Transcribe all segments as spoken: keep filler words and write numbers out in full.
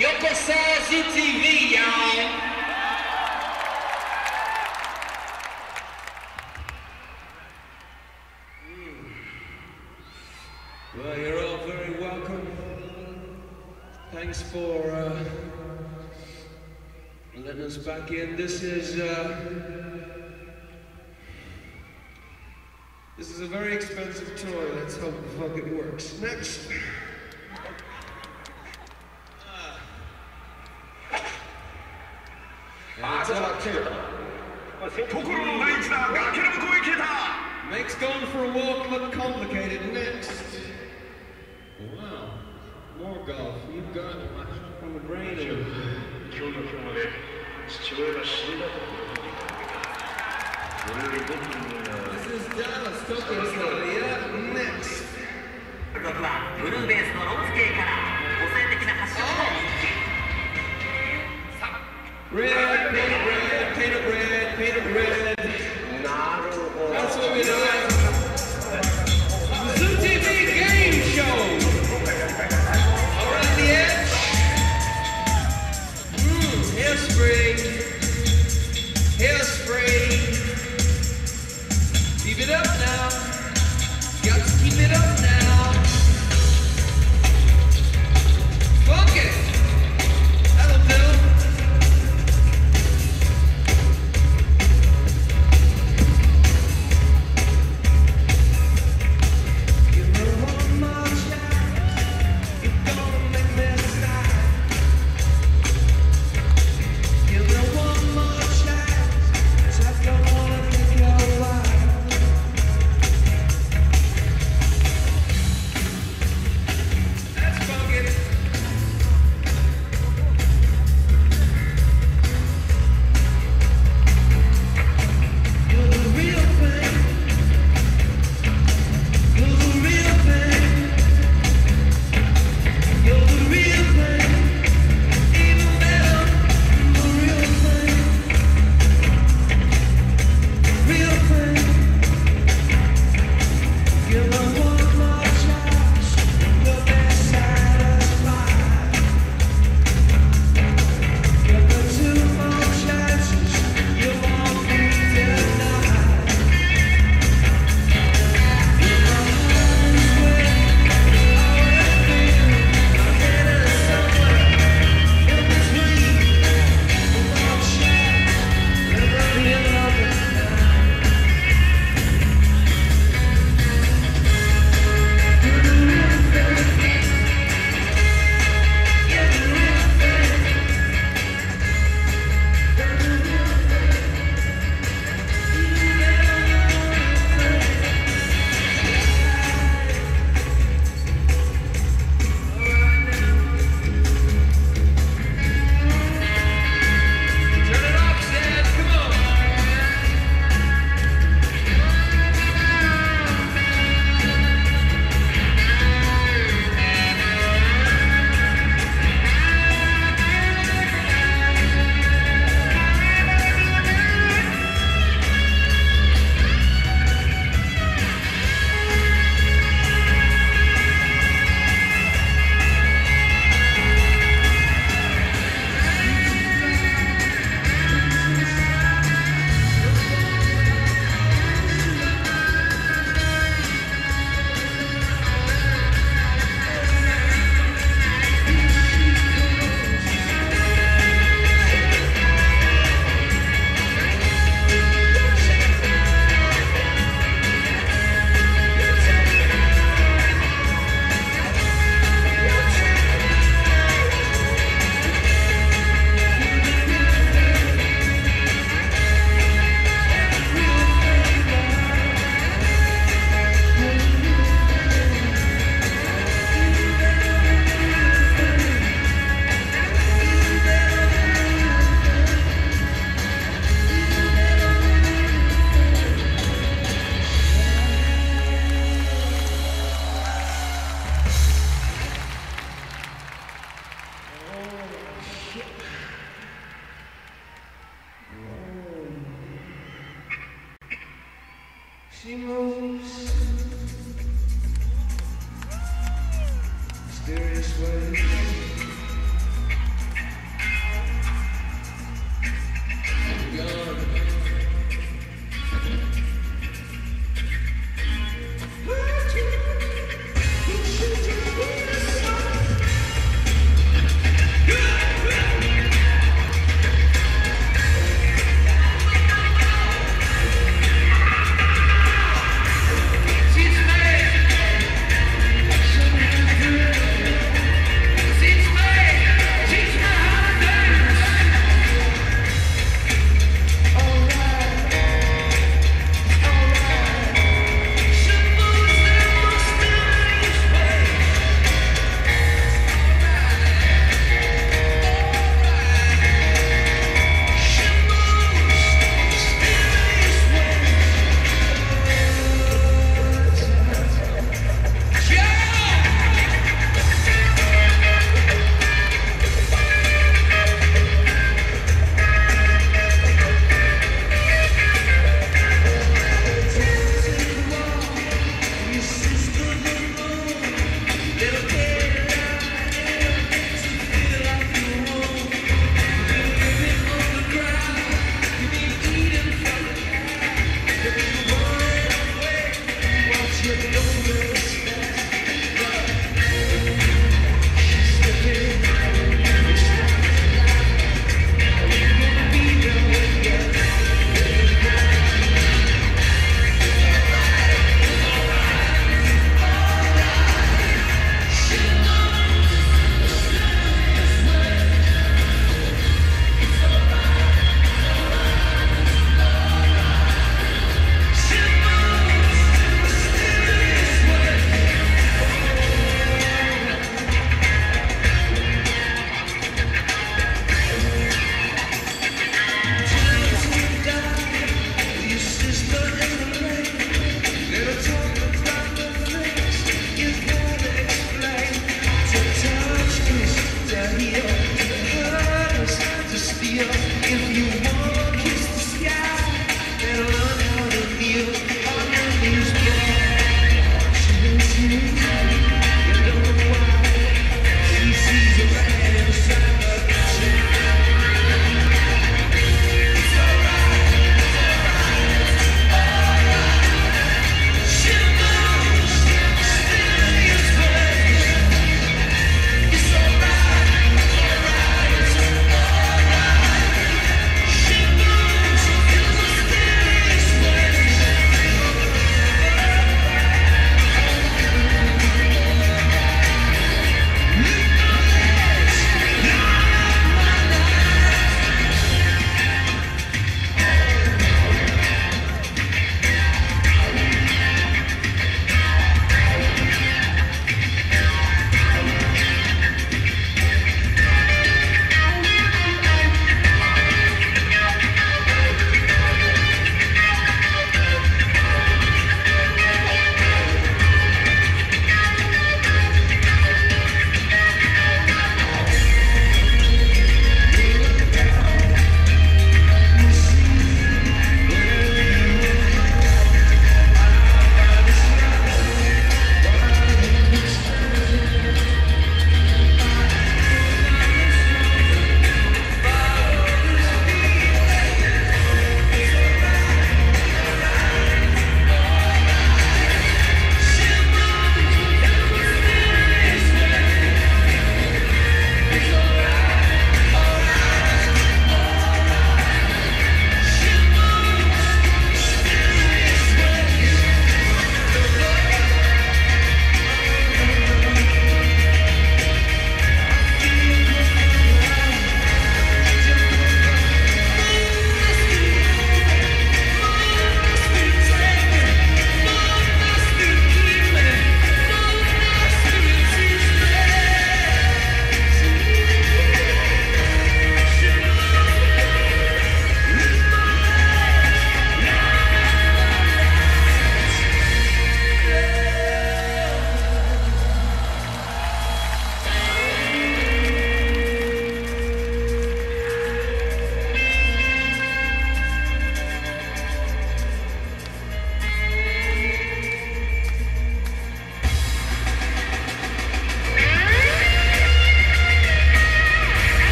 T V, y'all. Well, you're all very welcome. Thanks for uh, letting us back in. This is uh, this is a very expensive toy. Let's hope the fuck it works. Next. Makes going for a walk look complicated. Next. Wow. More golf. You've got on the brain. This is Dallas Tokyo Style. Yeah. Next. Red, painted red, painted red, painted red. That's what we do. Zoo T V game show. Around the edge. Mmm, hairspray. Hairspray. Keep it up now. Got to keep it up now. Funk it. That'll do. She moves mysterious ways.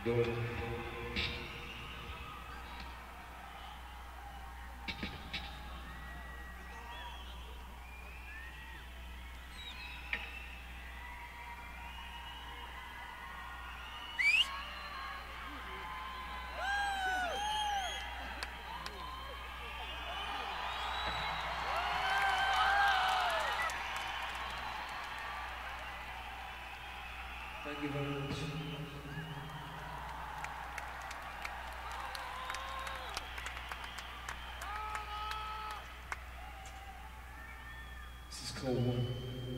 Go. Thank you very much. This is called One.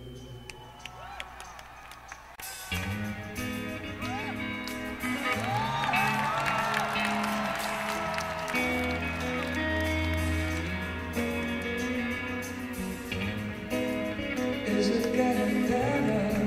Is it getting better?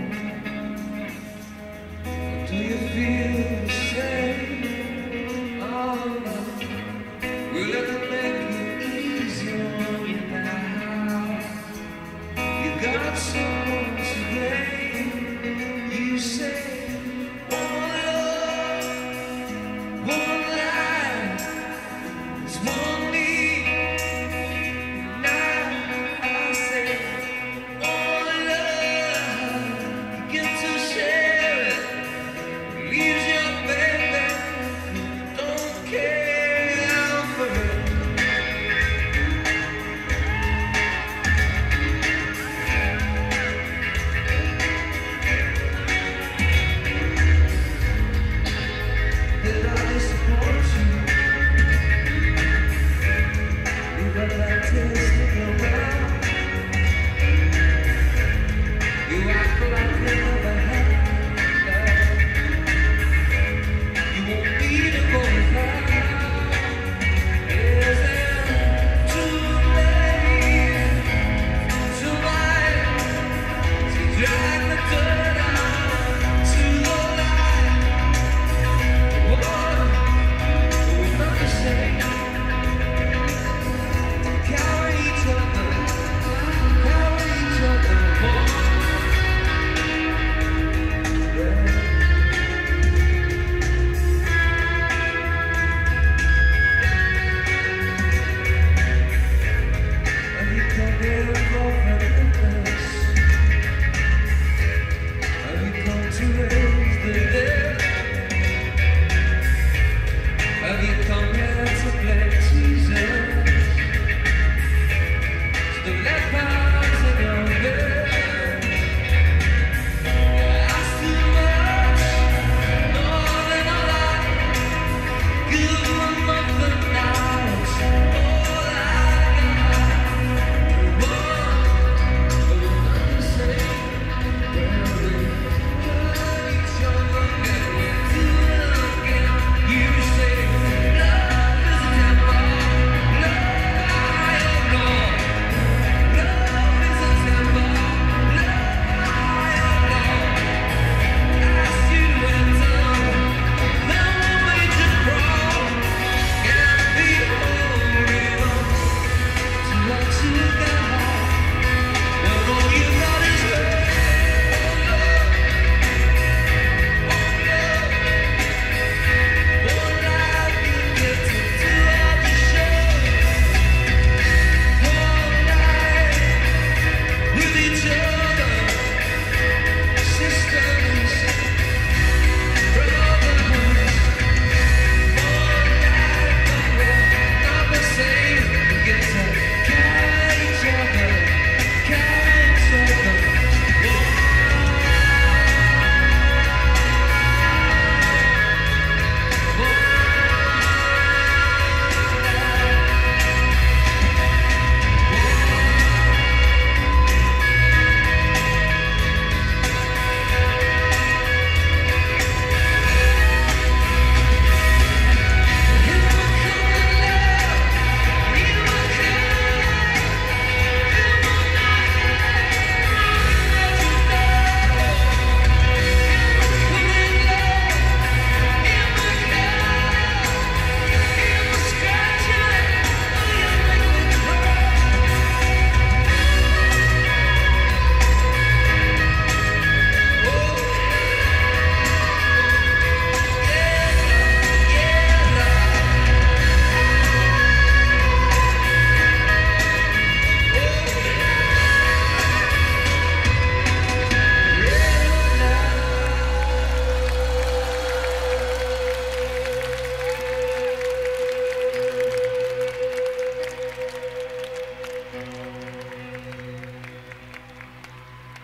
Do you feel the same? Oh no. Will it make it easier on you now? You got someone to blame. You say, one love, one life, there's one need. Now I say, one love, you get to share it. Leaves your baby, don't care for it.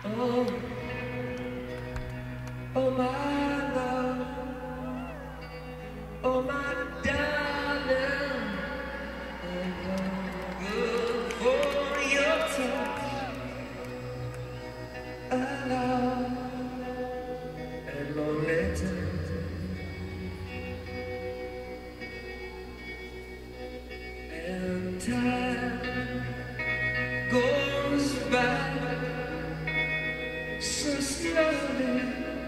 Oh, oh my love, oh my darling, I'm good for your touch, a love and lonely time. And time goes by so slowly,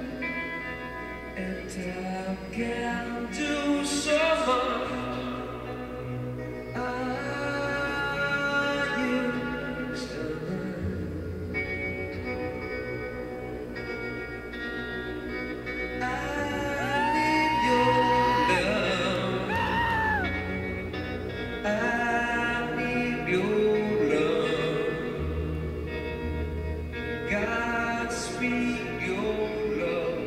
and time can do so much. I used to learn. I need your love. I need your love. God, speak your love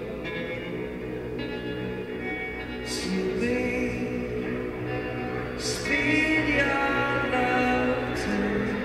to me. Speak your love to me.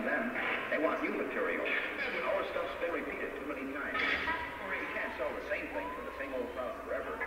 them. They want new material. Our stuff's been repeated too many times. You can't sell the same thing to the same old crowd forever.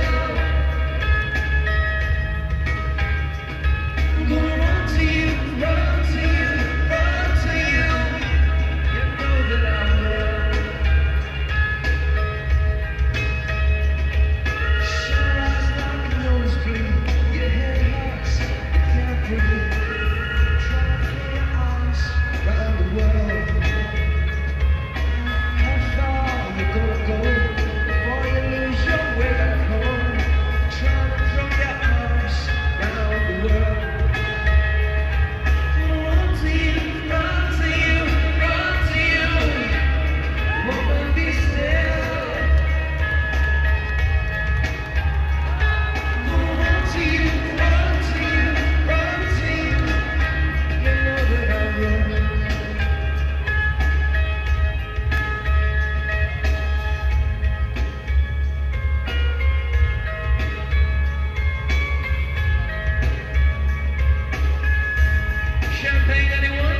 Gonna run to you. champagne, anyone?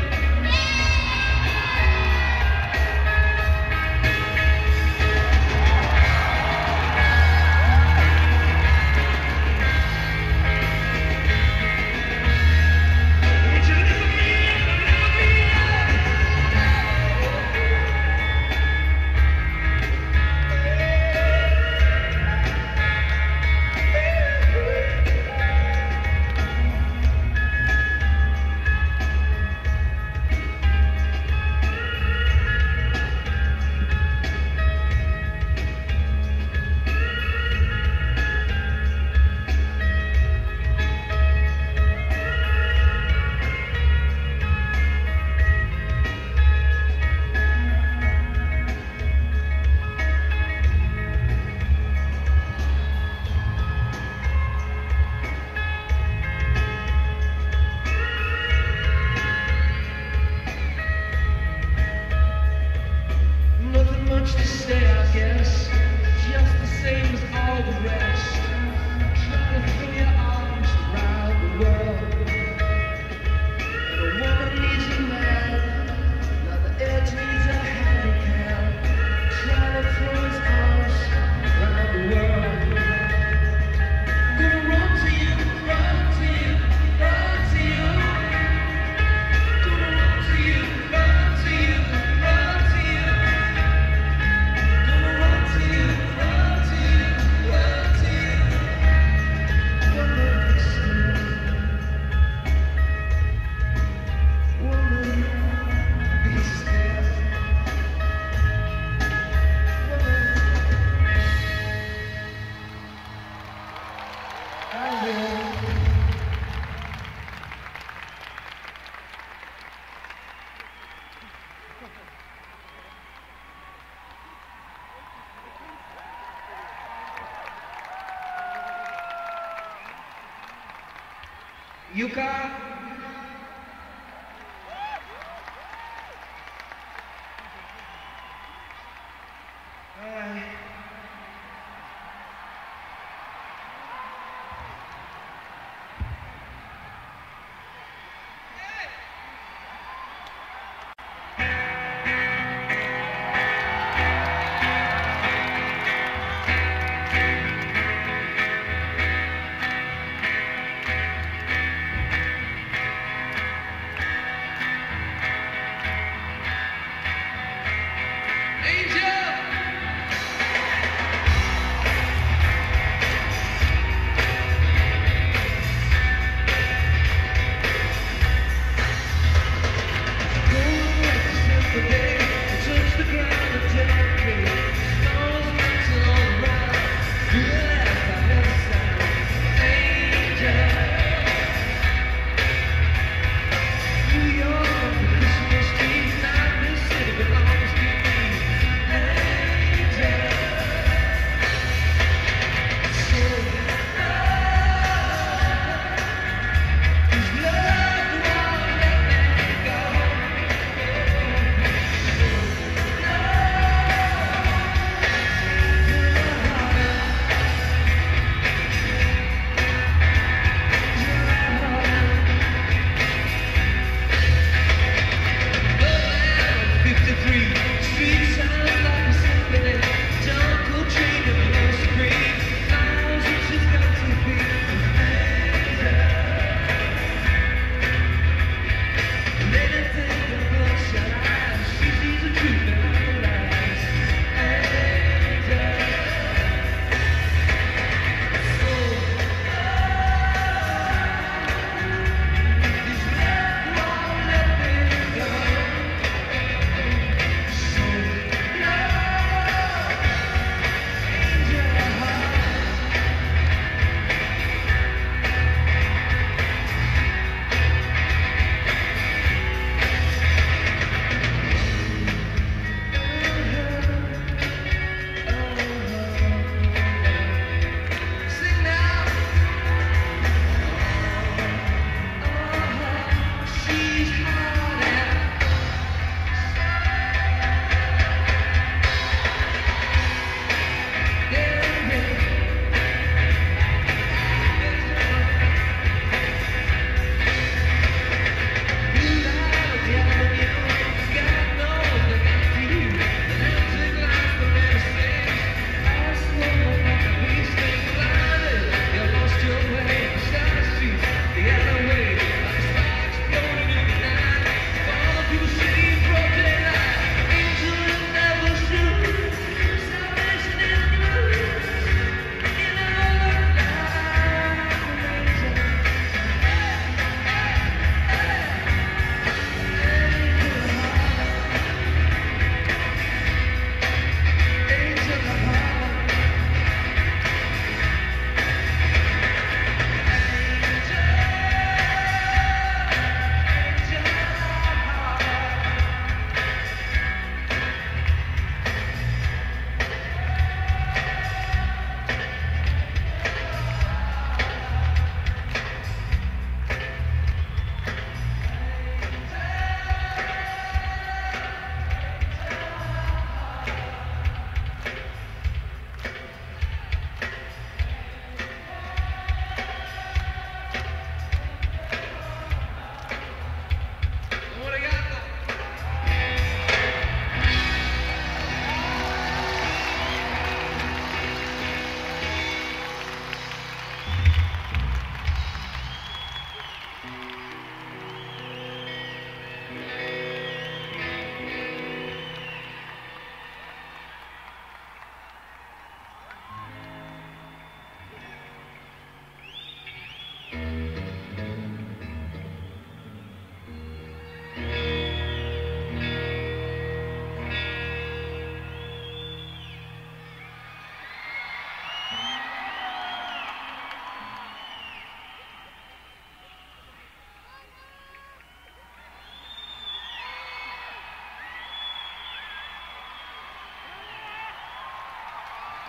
Yuka? Hi.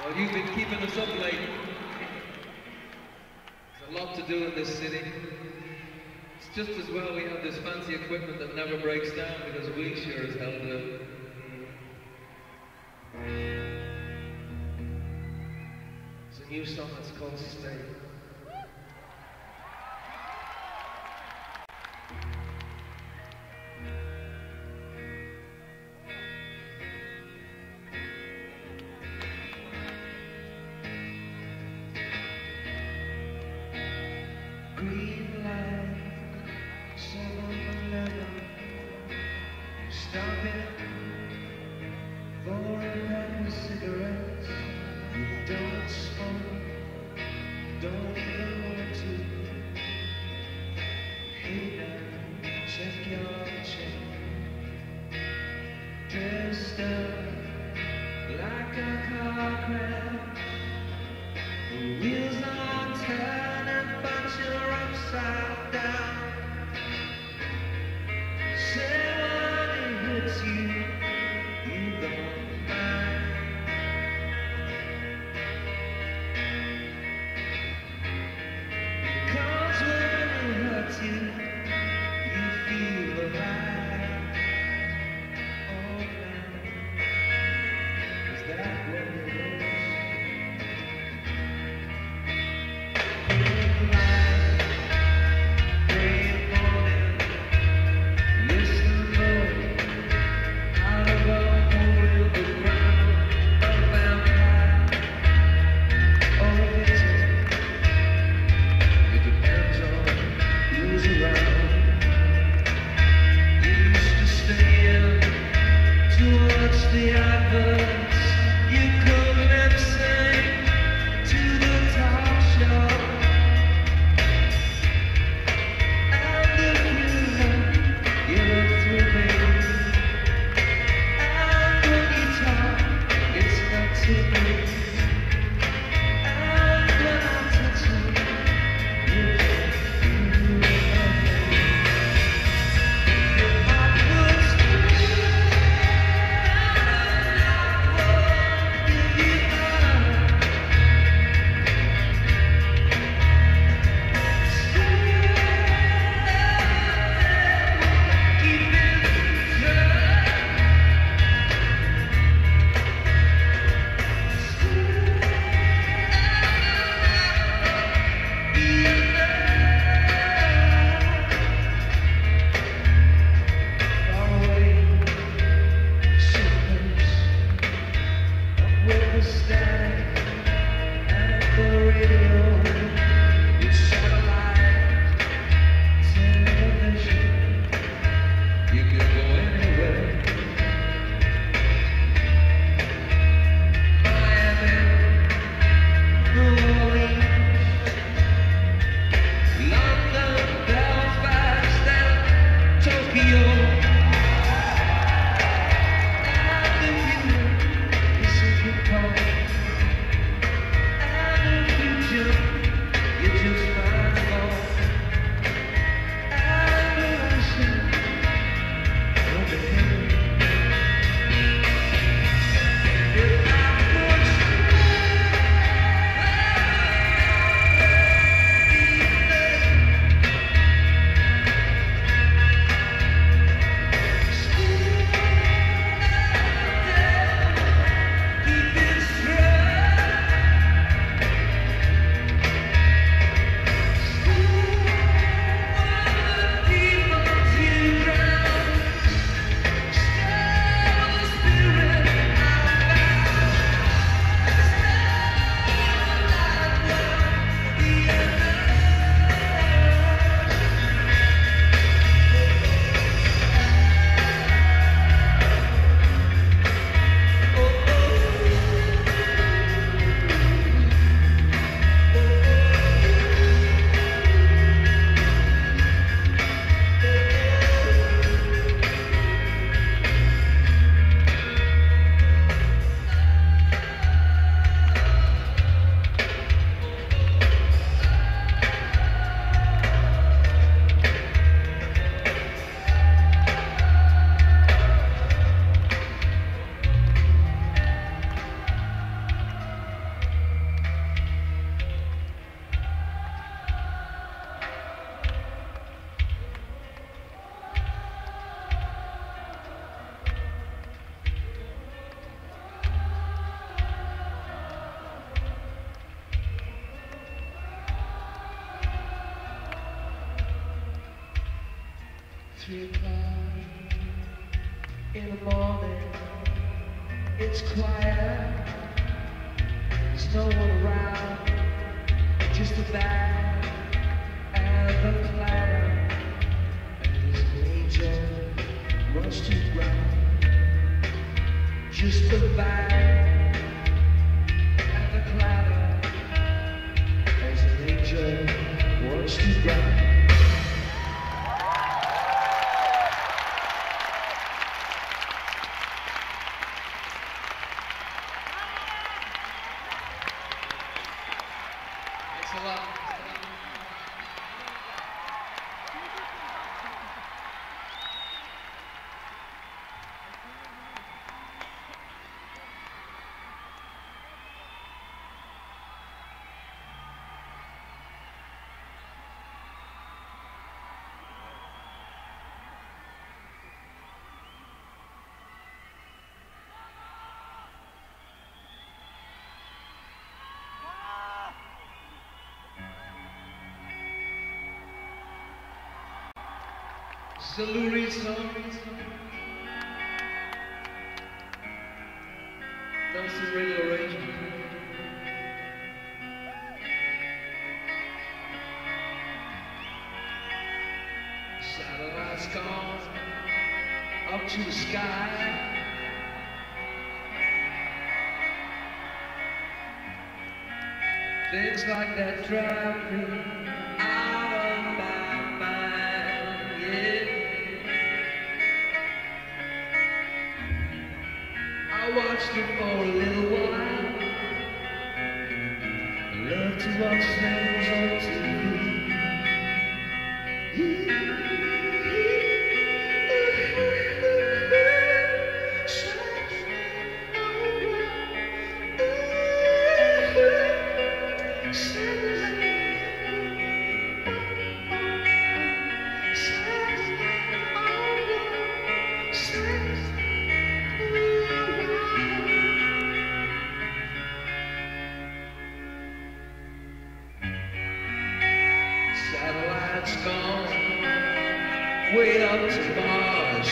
Well, you've been keeping us up late. There's a lot to do in this city. It's just as well we have this fancy equipment that never breaks down because we sure as hell do. It's a new song that's called Stay. Three o'clock in the morning, it's quiet, there's no one around, just a bag and the clatter, and this angel runs to the ground, just a bag and the clatter, as an angel runs to the ground. It's a Lou Reed song. That's the radio arrangement. Satellite's gone up to the sky. Things like that drive me out of my mind, yeah. I watched it for a little while. I love to watch things on T V. Satellite's gone way up to Mars.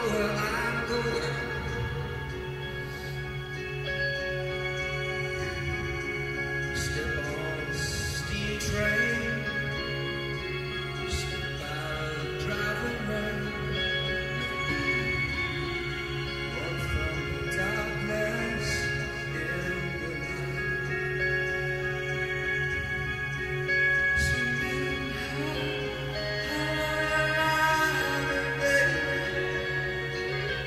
where I'm going. Step on the steam train, step out of the driving rain, run from the darkness in the night. Singing high, high, baby.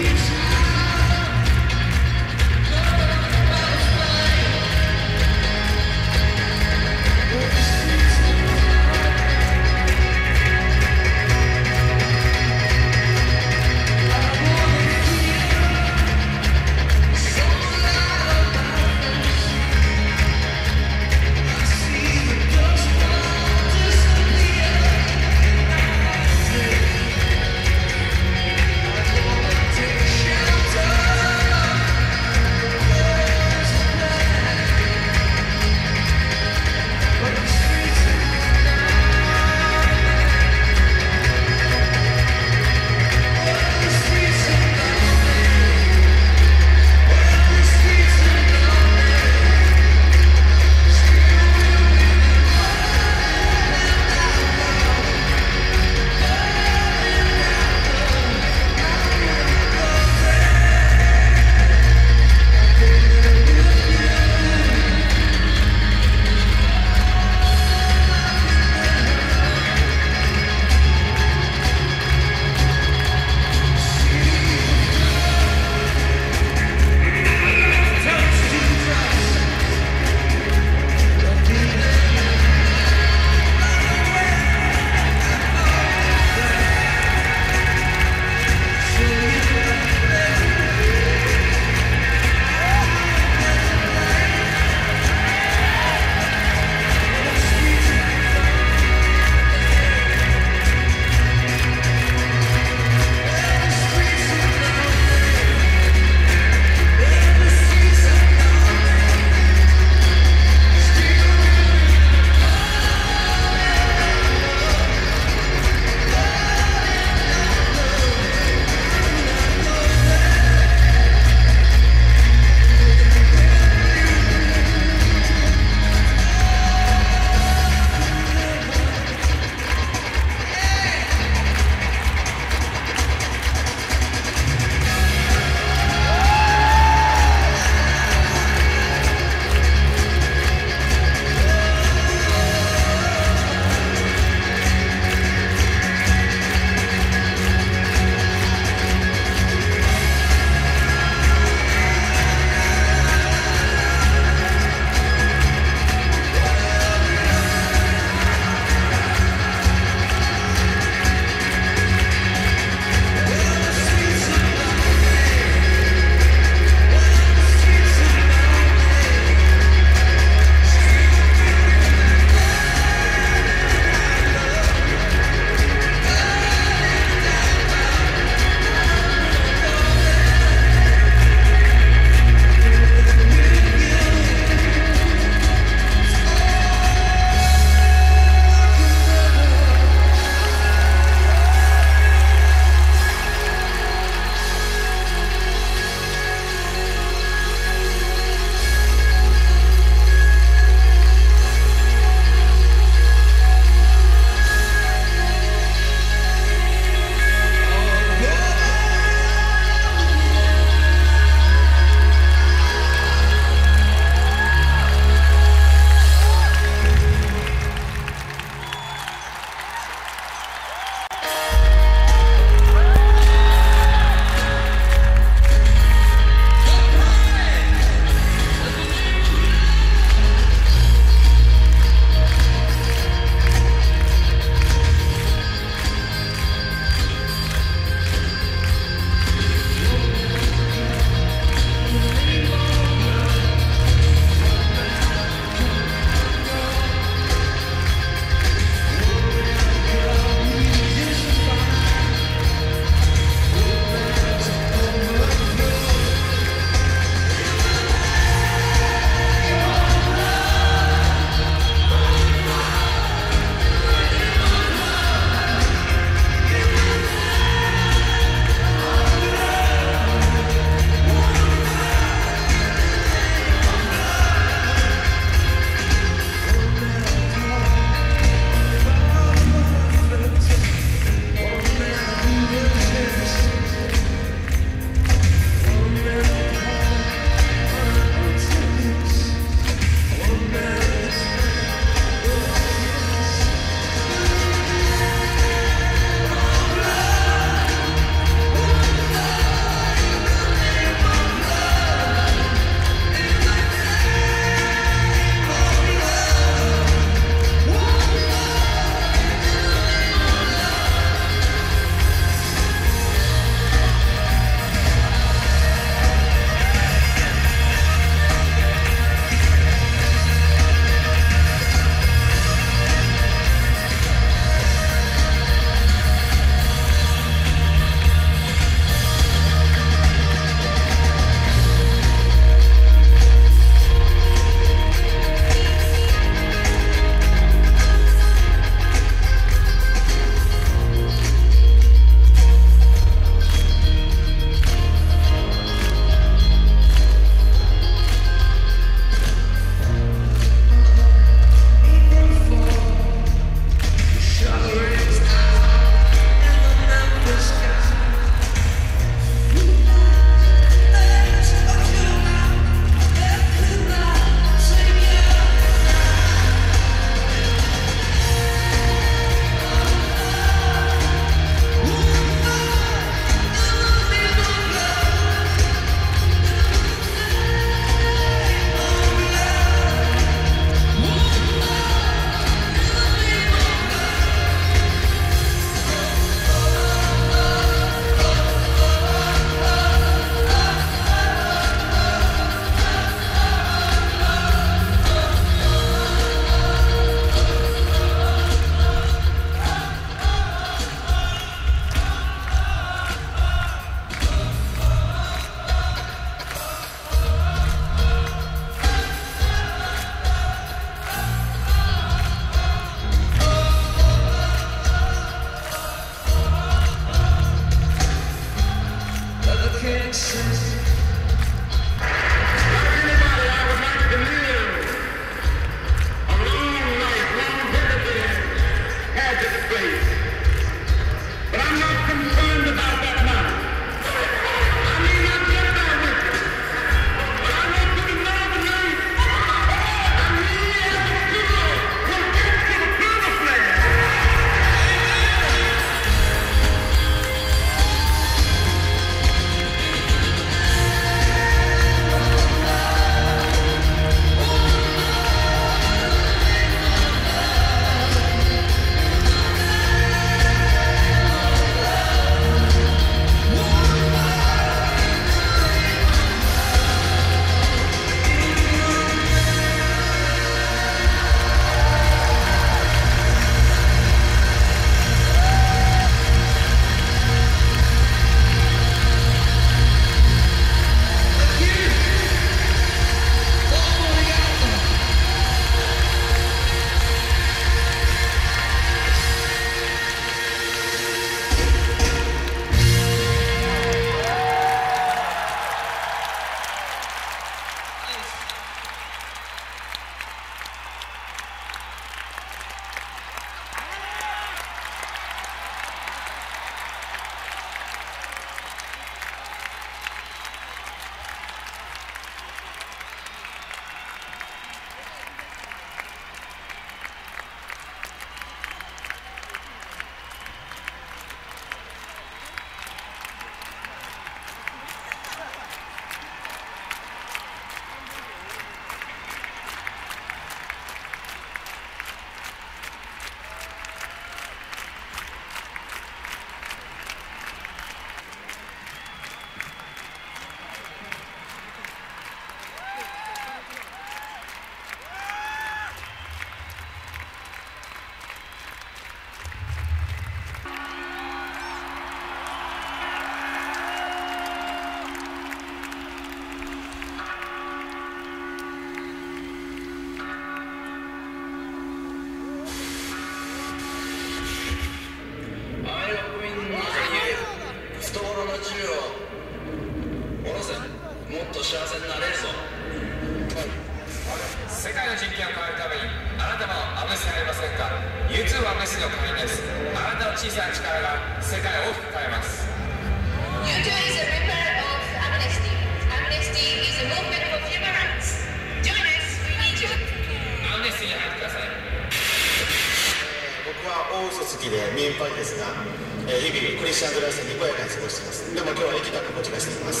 世界の人権を変えるためにあなたもアムネストになりませんか？ ユーツー はアムネストの会員です。あなたの小さな力が世界を大きく変えます。 ユーツー is a member of Amnesty. Amnesty is a movement for human rights. Join us, we need you. アムネストに入ってください。 僕は大嘘つきで民配ですが、えー、日々クリスチャンズライフにこやかに過ごしています。でも今日は生きた心地がしています。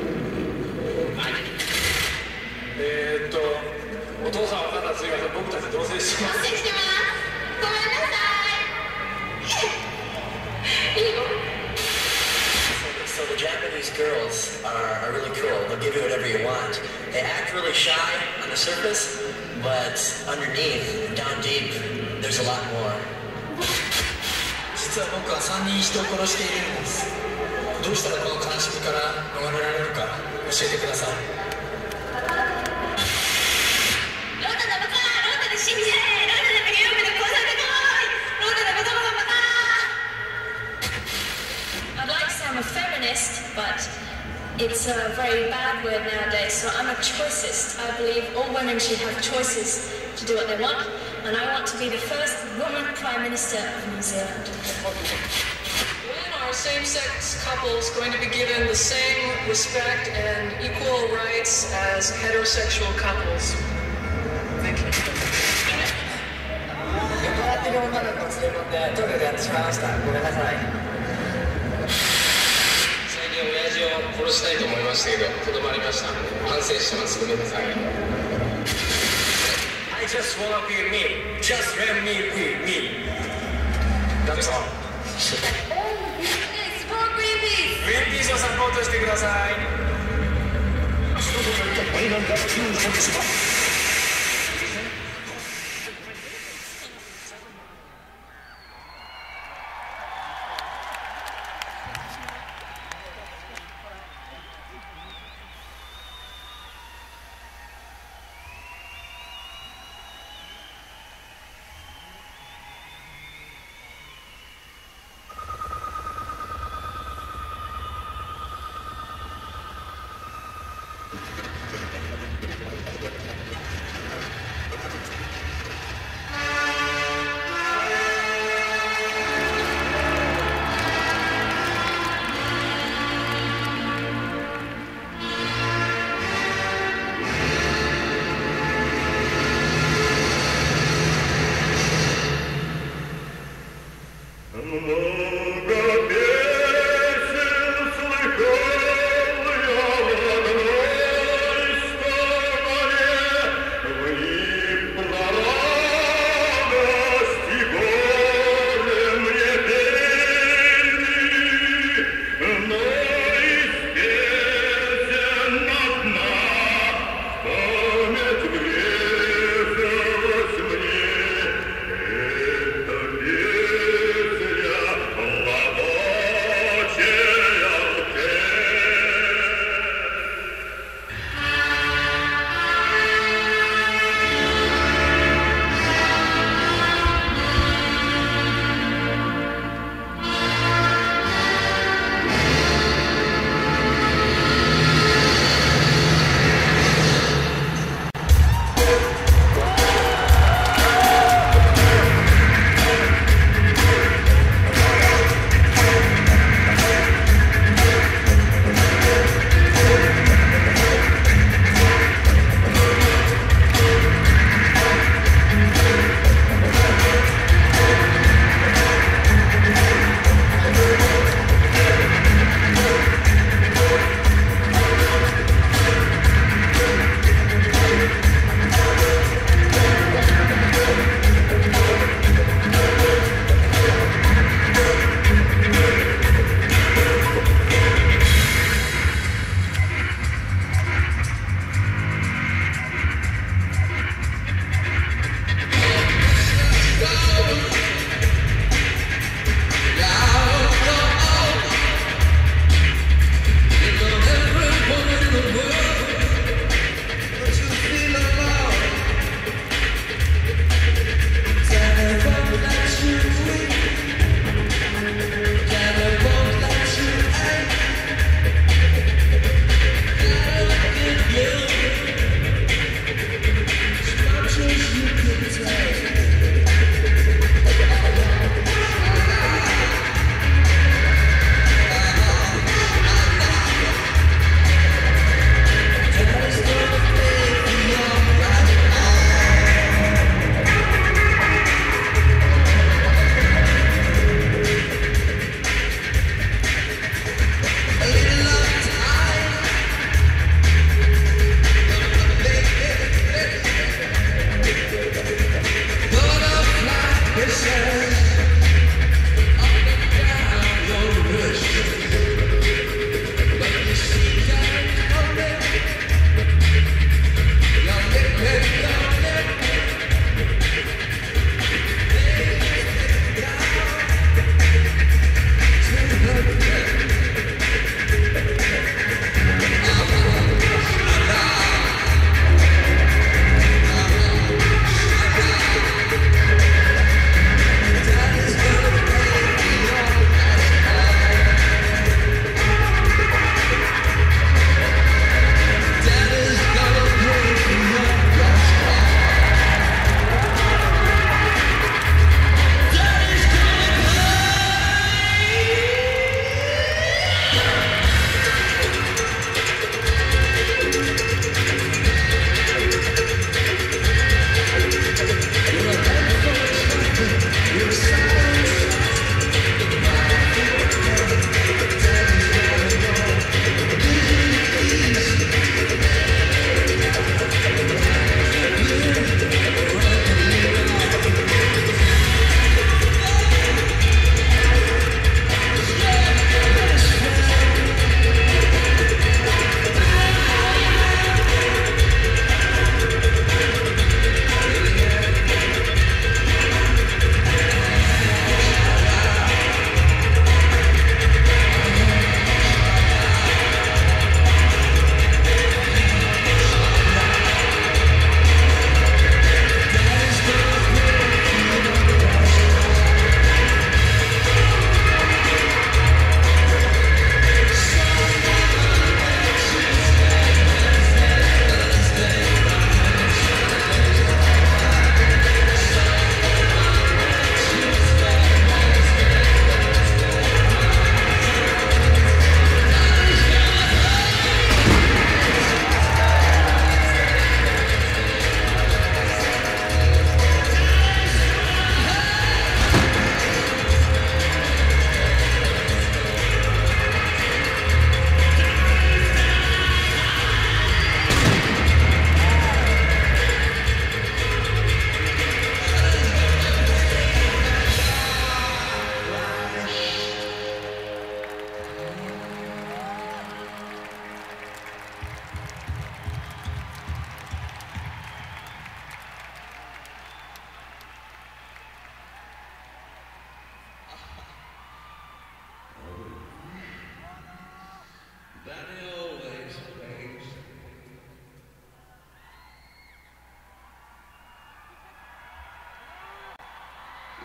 えー、っとお父さんお母さんすいません、僕たち同棲してます。 同棲してます。ごめんなさい。いいよ。 So the Japanese girls are, are really cool. They'll give you whatever you want. They act really shy on the surface, but underneath, down deep, there's a lot more. 実は僕はさんにん人を殺しているんです。どうしたらこの悲しみから逃れられるか教えてください。 ロータのバカ、ロータで信じれ、ロータで逃げようめで殺されてこい、ロータでバカバカバカ。I'd like to say I'm a feminist, but it's a very bad word nowadays, so I'm a choicist. I believe all women should have choices to do what they want, and I want to be the first woman Prime Minister of New Zealand. When are same-sex couples going to be given the same respect and equal rights as heterosexual couples? Thank you. 酔っ払ってる女の子を連れ込んでトイレでやってしまいました。ごめんなさい。 最近親父を殺したいと思いましたけどとどまりました。反省してます。ごめんなさい。I just wanna be me. Just let me be me. That's all. Support Greenpeace! グリーンピースをサポートしてください。 Много песен слыхал я, одной старой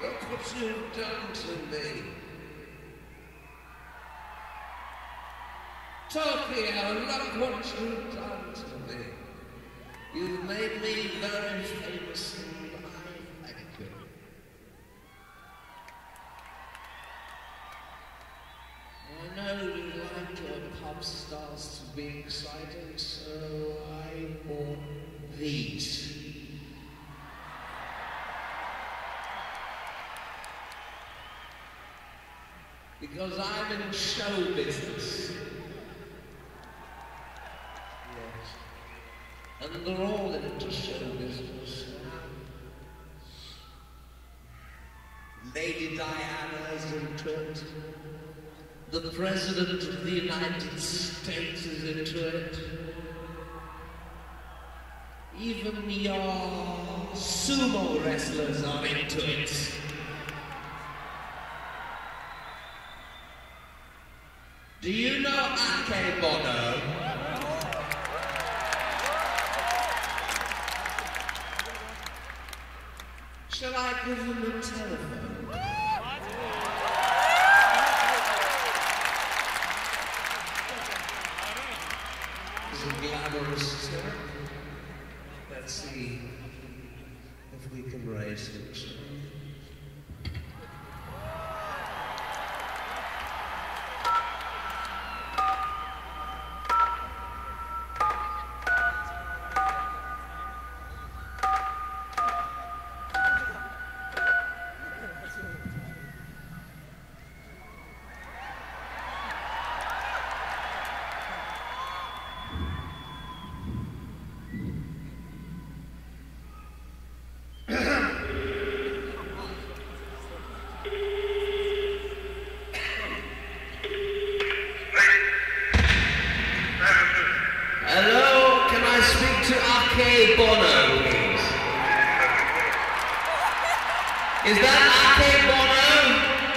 Look what you've done to me. Tokyo, look what you've done to me. You've made me very famous and I thank you. I know you like your pop stars to be exciting, so I bought these. Because I'm in show business. Yes. And they're all into show business now. Lady Diana's into it. The President of the United States is into it. Even your sumo wrestlers are into it. Do you know Ake Bono? Shall I give him a telephone? He's a glamorous chap. Let's see if we can raise him. Bono, please. Is that Ake Bono?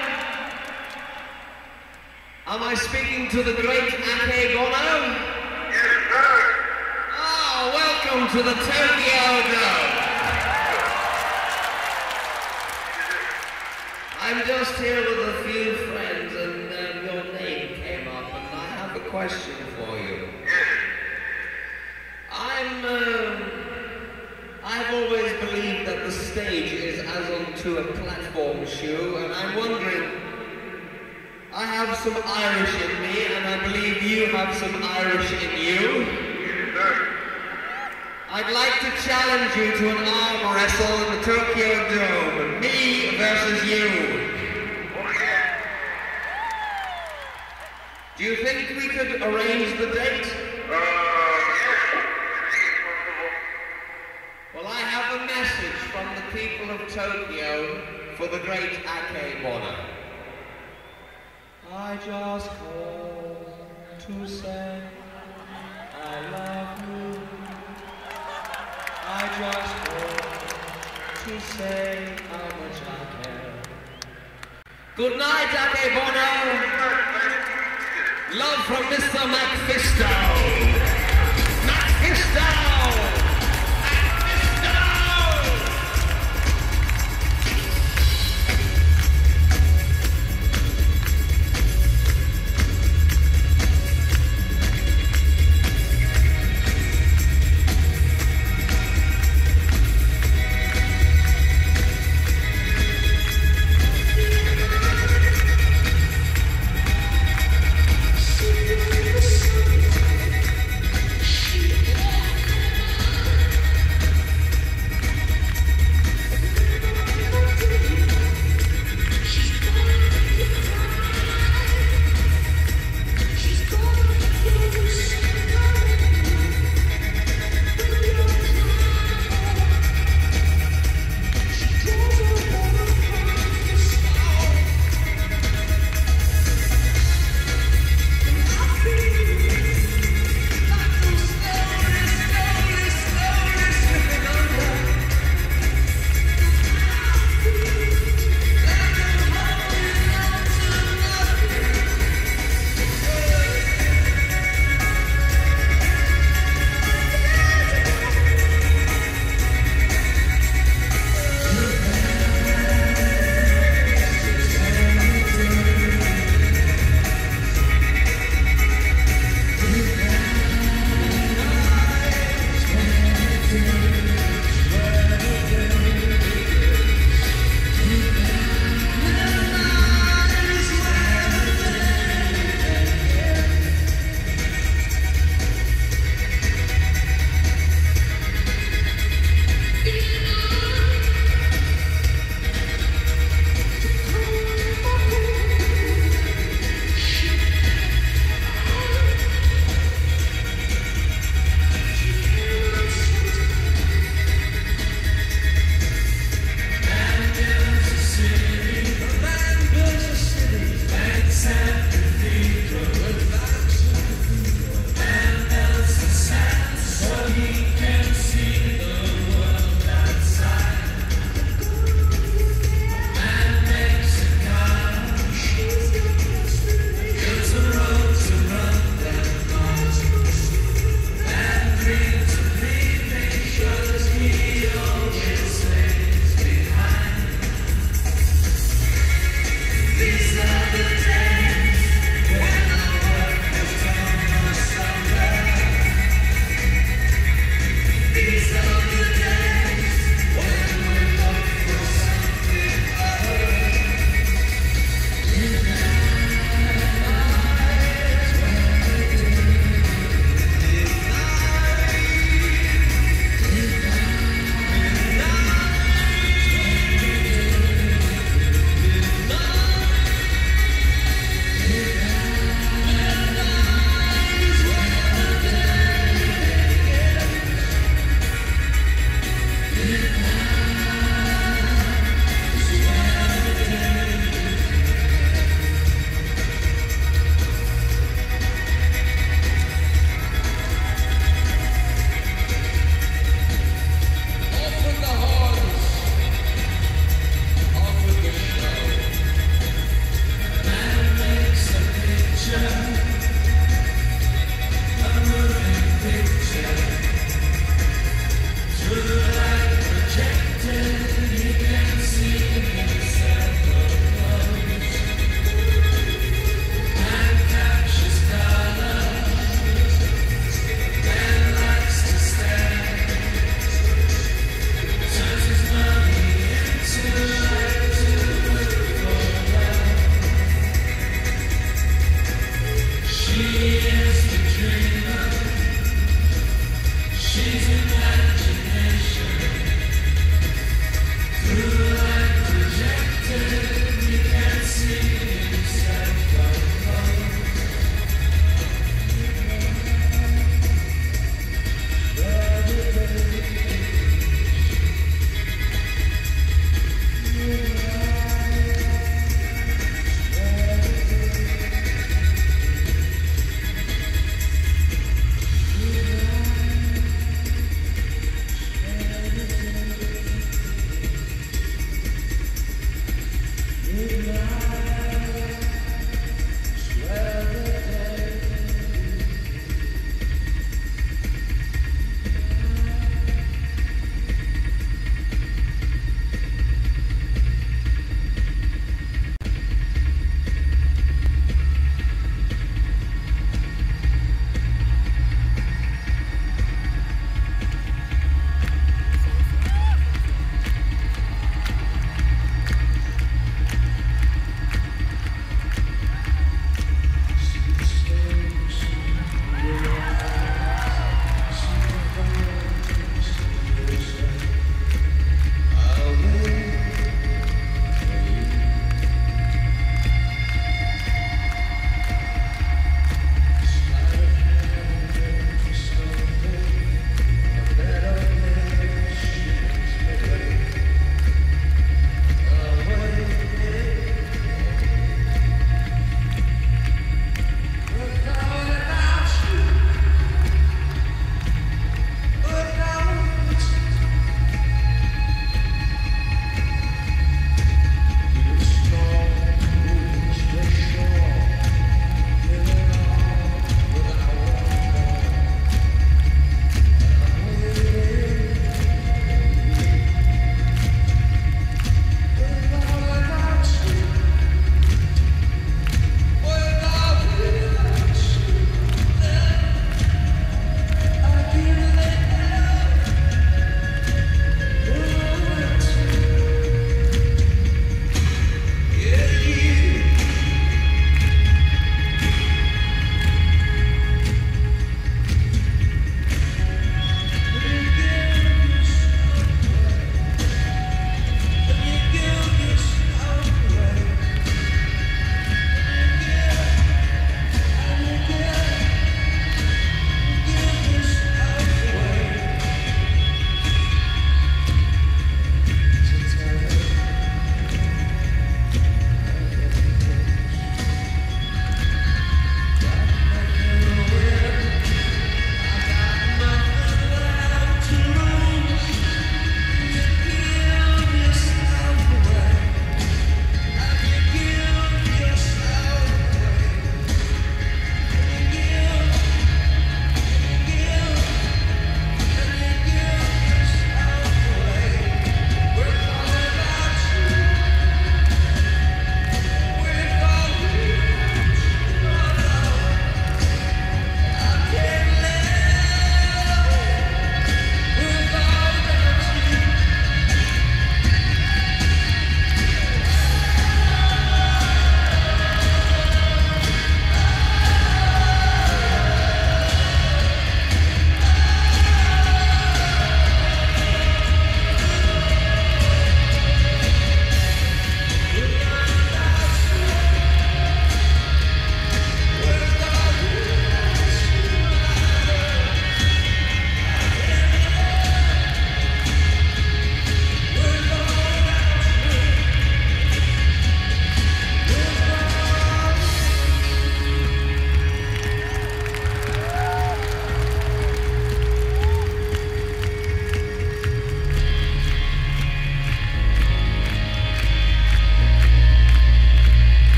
Am I speaking to the great Ake Bono? Yes, sir. Oh, welcome to the Tokyo Dome. I'm just here with a few friends and uh, your name came up and I have a question for you. I'm, uh, I've always believed that the stage is as unto a platform shoe, and I'm wondering, I have some Irish in me, and I believe you have some Irish in you. I'd like to challenge you to an arm wrestle in the Tokyo Dome, me versus you. Do you think we could arrange the date? Well, I have a message from the people of Tokyo for the great Ake Bono. I just called to say I love you. I just called to say how much I care. Good night, Ake Bono. Love from Mister Macfisto. Macfisto!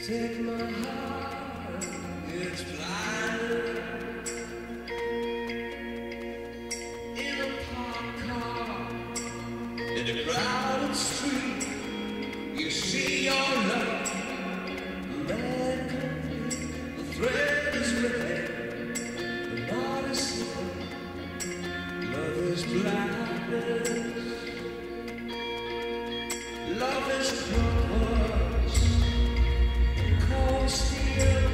Take my heart, it's blind. In a parked car, in a crowded street, you see your love, man complete. The thread is red, the knot is slipping. Love is blindness. Love is purpose. Cold steel,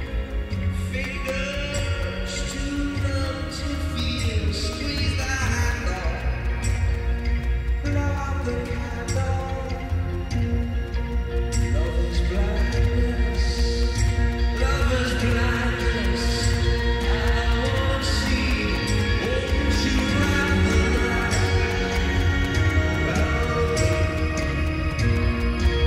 fingers too numb to feel. Squeeze the handle, blow out the candle. Love is blindness. Love is blindness. I wanna see. Won't you wrap the light?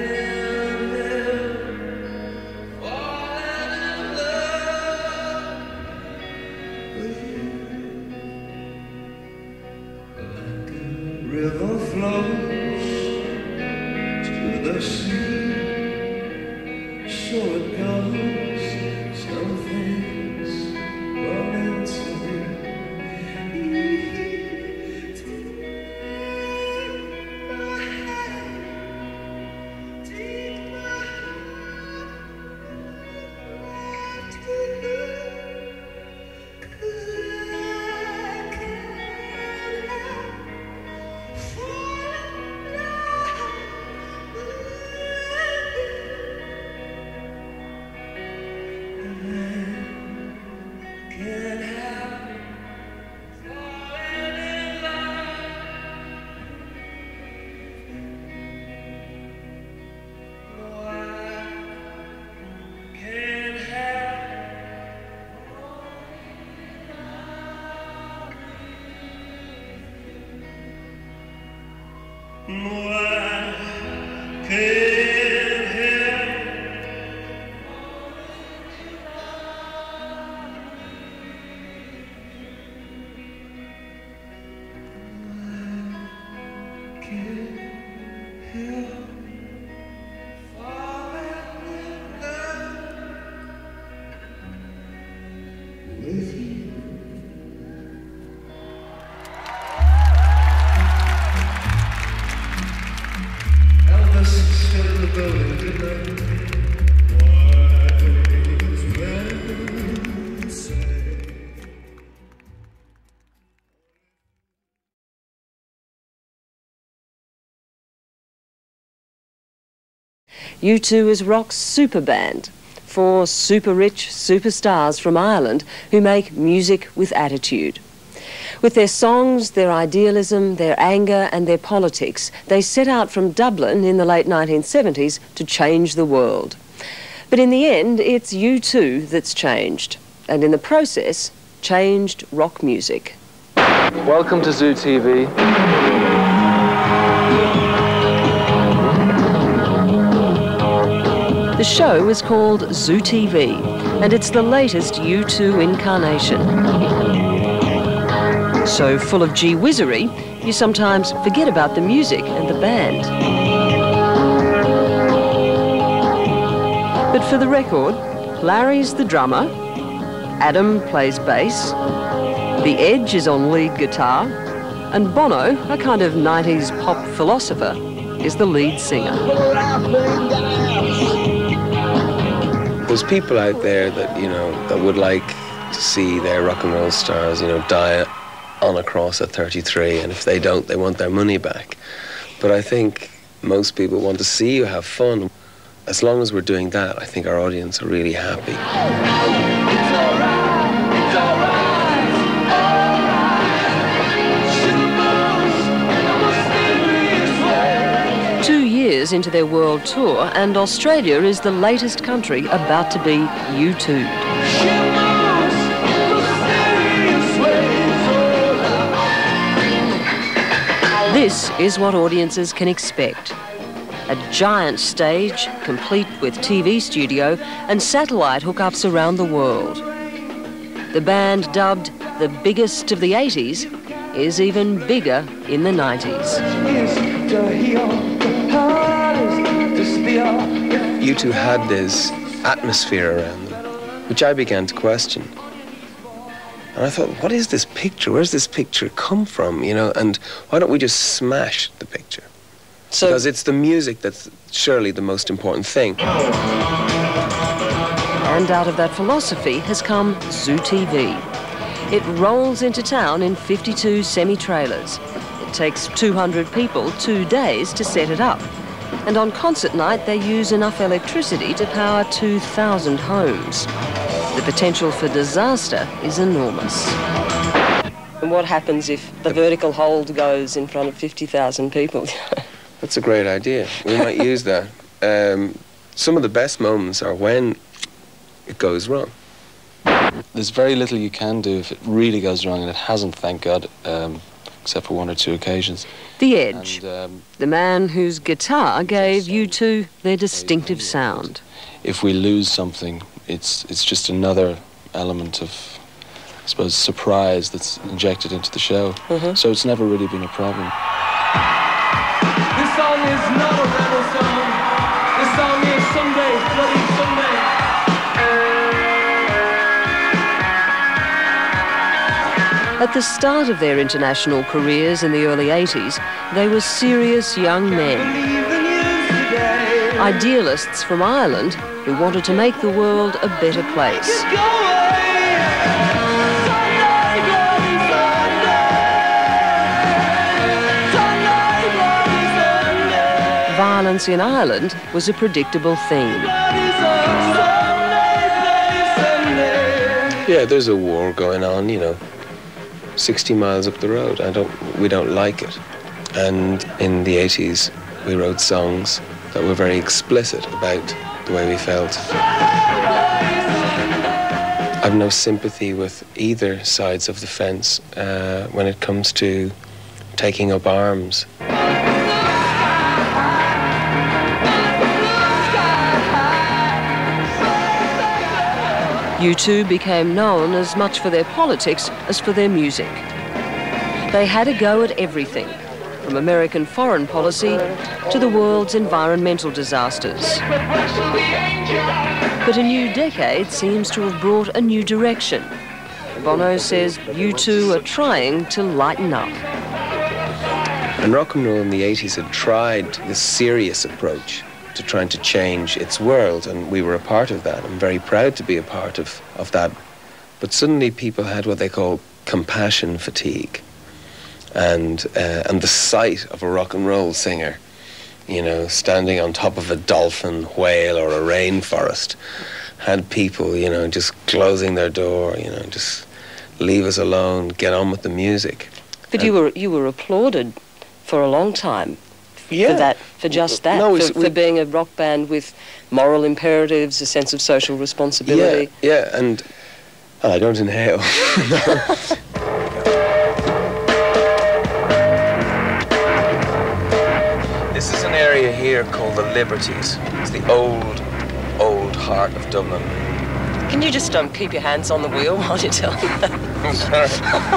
River flows to the sea, so it goes. Some things were meant to be. Take my hand, take my heart to you, 'cause I can't help falling in love with you. And I can't help falling in love. No, I can't help No, I can't help. I can't help falling in love with you. Elvis is still in the building, good night. Wise men say. U two is rock's super band, four super rich superstars from Ireland who make music with attitude. With their songs, their idealism, their anger and their politics, they set out from Dublin in the late nineteen seventies to change the world. But in the end, it's U two that's changed, and in the process, changed rock music. Welcome to Zoo T V. The show is called Zoo T V, and it's the latest U two incarnation. So full of gee-whizzery, you sometimes forget about the music and the band. But for the record, Larry's the drummer, Adam plays bass, The Edge is on lead guitar, and Bono, a kind of nineties pop philosopher, is the lead singer. There's people out there that, you know, that would like to see their rock and roll stars, you know, die on a cross at thirty-three, and if they don't, they want their money back. But I think most people want to see you have fun. As long as we're doing that, I think our audience are really happy. Two years into their world tour, and Australia is the latest country about to be U two'd. This is what audiences can expect. A giant stage, complete with T V studio and satellite hookups around the world. The band, dubbed the biggest of the eighties, is even bigger in the nineties. U two had this atmosphere around them, which I began to question. And I thought, what is this picture? Where's this picture come from, you know? And why don't we just smash the picture? So, because it's the music that's surely the most important thing. And out of that philosophy has come Zoo T V. It rolls into town in fifty-two semi-trailers. It takes two hundred people two days to set it up. And on concert night, they use enough electricity to power two thousand homes. The potential for disaster is enormous. And what happens if the vertical hold goes in front of fifty thousand people? That's a great idea. We might use that. Um, some of the best moments are when it goes wrong. There's very little you can do if it really goes wrong, and it hasn't, thank God, um, except for one or two occasions. The Edge, and, um, the man whose guitar gave U two their distinctive sound. If we lose something, it's it's just another element of, I suppose, surprise that's injected into the show. Mm-hmm. So it's never really been a problem. This song is not a rebel song. This song is Sunday, Bloody Sunday. At the start of their international careers in the early eighties, they were serious young men. Idealists from Ireland who wanted to make the world a better place. Violence in Ireland was a predictable theme. Yeah, there's a war going on, you know, sixty miles up the road. I don't, we don't like it. And in the eighties, we wrote songs that were very explicit about the way we felt. I've no sympathy with either sides of the fence uh, when it comes to taking up arms. U two became known as much for their politics as for their music. They had a go at everything, from American foreign policy to the world's environmental disasters. But a new decade seems to have brought a new direction. Bono says U two are trying to lighten up. And rock and roll in the eighties had tried this serious approach to trying to change its world, and we were a part of that. I'm very proud to be a part of, of that. But suddenly people had what they call compassion fatigue. And, uh, and the sight of a rock and roll singer, you know, standing on top of a dolphin, whale, or a rainforest, had people, you know, just closing their door, you know, just leave us alone, get on with the music. But you were, you were applauded for a long time. Yeah. For that, for just that, no, for, for being a rock band with moral imperatives, a sense of social responsibility. Yeah, yeah, and oh, I don't inhale. This is an area here called the Liberties. It's the old, old heart of Dublin. Can you just um, keep your hands on the wheel while you tell me that? I'm sorry.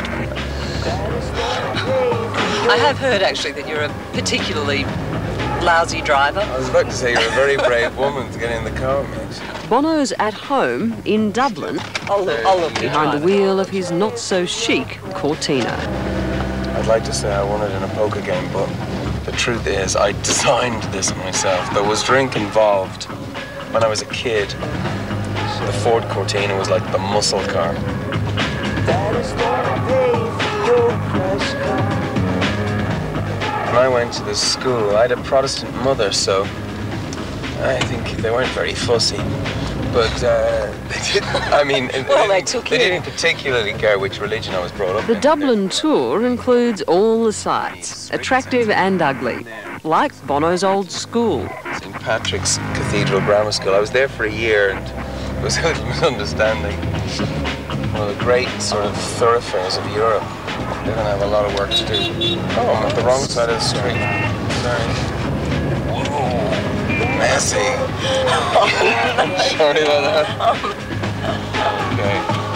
I have heard, actually, that you're a particularly lousy driver. I was about to say you're a very brave woman to get in the car, mate. Bono's at home in Dublin, I'll look, I'll look behind the wheel of his not-so-chic Cortina. I'd like to say I won it in a poker game, but the truth is I designed this myself. There was drink involved. When I was a kid, the Ford Cortina was like the muscle car. That is what I pay for your crash car. When I went to this school, I had a Protestant mother, so I think they weren't very fussy. But uh, they didn't, I mean, well, they, they, took they you. didn't particularly care which religion I was brought up The in. Dublin tour includes all the sights, attractive and ugly, like Bono's old school. Saint Patrick's Cathedral Grammar School. I was there for a year and it was a little misunderstanding. One of the great sort of thoroughfares of Europe. They're going to have a lot of work to do. Oh, I'm at the wrong side of the street. Sorry. Whoa, messy. Sorry about that. Okay.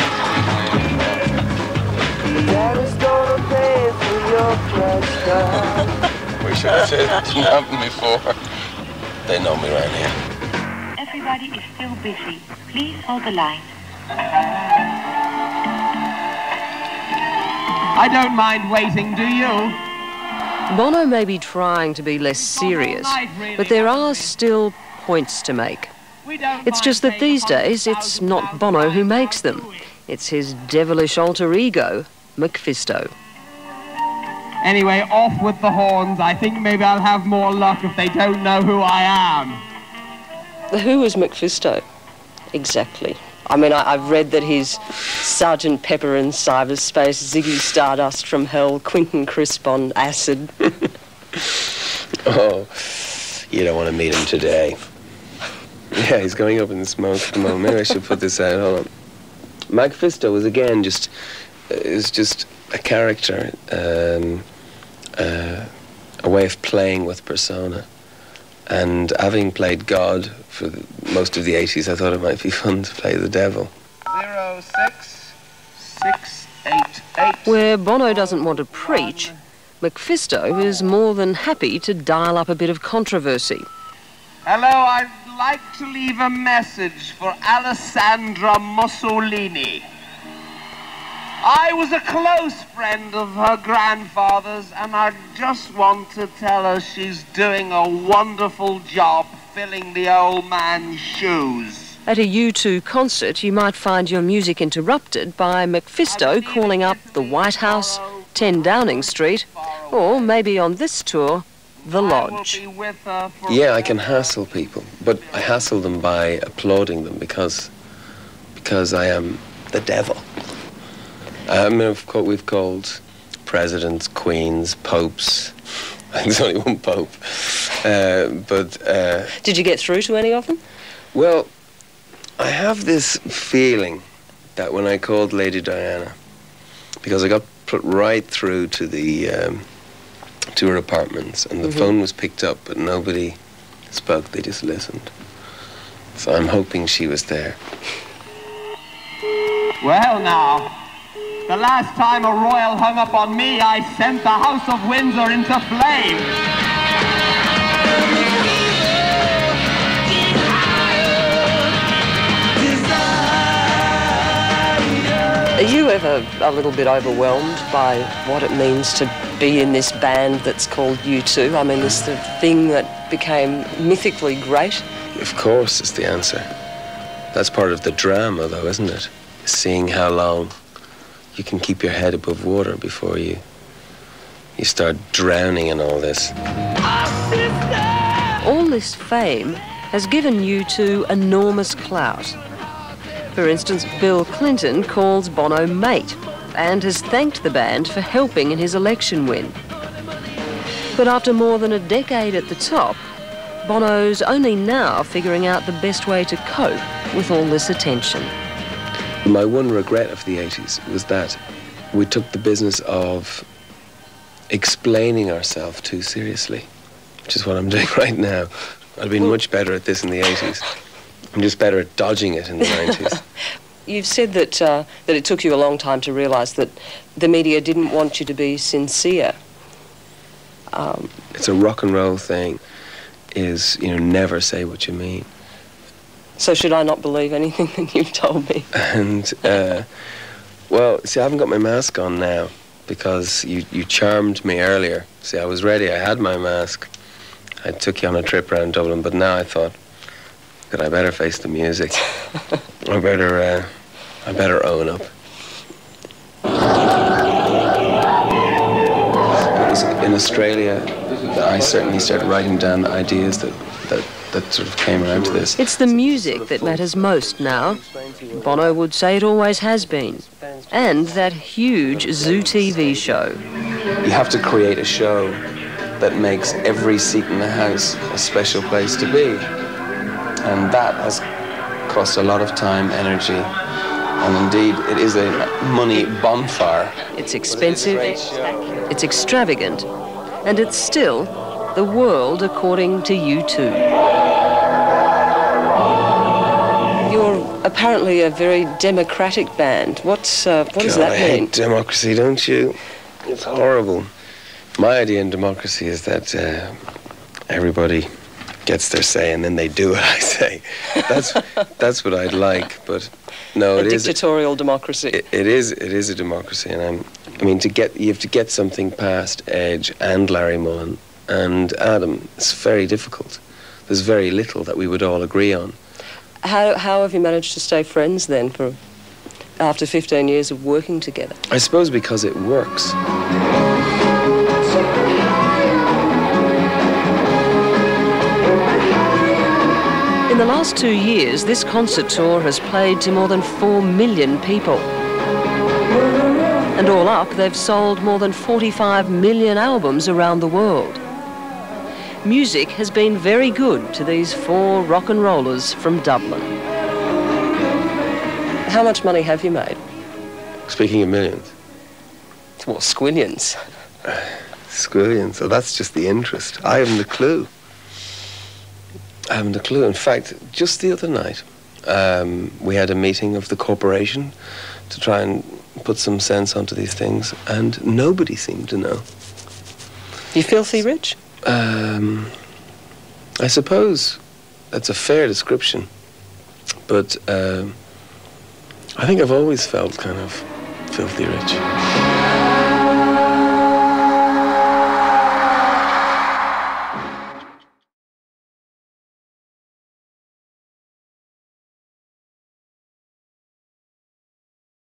We should have said it didn't happen before. They know me right here. Everybody is still busy. Please hold the line. I don't mind waiting, do you? Bono may be trying to be less serious, but there are still points to make. It's just that these days it's not Bono who makes them. It's his devilish alter ego, Mephisto. Anyway, off with the horns. I think maybe I'll have more luck if they don't know who I am. Who is Mephisto? Exactly. I mean, I, I've read that he's Sergeant Pepper in cyberspace, Ziggy Stardust from hell, Quentin Crisp on acid. Oh, you don't want to meet him today. Yeah, he's going up in the smoke at the moment. Maybe I should put this out. Hold on. Mephisto was again just, is just a character, um, uh, a way of playing with persona. And having played God for the, most of the eighties, I thought it might be fun to play the devil. Zero six six eight eight. Where Bono doesn't want to preach, Mephisto is more than happy to dial up a bit of controversy. Hello, I'd like to leave a message for Alessandra Mussolini. I was a close friend of her grandfather's, and I just want to tell her she's doing a wonderful job filling the old man's shoes. At a U two concert, you might find your music interrupted by Mephisto calling up the White House, ten Downing Street, or maybe on this tour, the Lodge. Yeah, I can hassle people, but I hassle them by applauding them because, because I am the devil. I mean, we've called, we've called presidents, queens, popes. I think there's only one pope. Uh, but uh, did you get through to any of them? Well, I have this feeling that when I called Lady Diana, because I got put right through to the um, to her apartments, and the mm-hmm. phone was picked up, but nobody spoke. They just listened. So I'm hoping she was there. Well, now. The last time a royal hung up on me, I sent the House of Windsor into flames. Are you ever a little bit overwhelmed by what it means to be in this band that's called U two? I mean, this the thing that became mythically great? Of course is the answer. That's part of the drama, though, isn't it? Seeing how long you can keep your head above water before you you start drowning in all this. All this fame has given U two enormous clout. For instance, Bill Clinton calls Bono mate and has thanked the band for helping in his election win. But after more than a decade at the top, Bono's only now figuring out the best way to cope with all this attention. My one regret of the eighties was that we took the business of explaining ourselves too seriously, which is what I'm doing right now. I'd been much better at this in the eighties. I'm just better at dodging it in the nineties. You've said that, uh, that it took you a long time to realise that the media didn't want you to be sincere. Um, it's a rock and roll thing, is, you know, never say what you mean. So should I not believe anything that you've told me? And, uh, well, see, I haven't got my mask on now because you, you charmed me earlier. See, I was ready. I had my mask. I took you on a trip around Dublin, but now I thought that I better face the music. I better, uh, I better own up. It was in Australia that I certainly started writing down the ideas that, that that sort of came around to this. It's the music that matters most now. Bono would say it always has been. And that huge Zoo T V show. You have to create a show that makes every seat in the house a special place to be. And that has cost a lot of time, energy, and indeed it is a money bonfire. It's expensive, it's extravagant, and it's still the world according to U two. You're apparently a very democratic band. What's, uh, what does God, that I mean? hate democracy, don't you? It's horrible. My idea in democracy is that uh, everybody gets their say and then they do what I say. That's that's what I'd like, but no, a it is dictatorial democracy. It, it is it is a democracy, and I'm. I mean, to get you have to get something past Edge and Larry Mullen and Adam. It's very difficult. There's very little that we would all agree on. How how have you managed to stay friends then for after fifteen years of working together? I suppose because it works. In the last two years, this concert tour has played to more than four million people. And all up, they've sold more than forty-five million albums around the world. Music has been very good to these four rock and rollers from Dublin. How much money have you made? Speaking of millions. What, squillions? Squillions, so that's just the interest. I haven't a clue. I haven't a clue. In fact, just the other night, um, we had a meeting of the corporation to try and put some sense onto these things, and nobody seemed to know. You filthy rich? Um, I suppose that's a fair description, but um, I think I've always felt kind of filthy rich.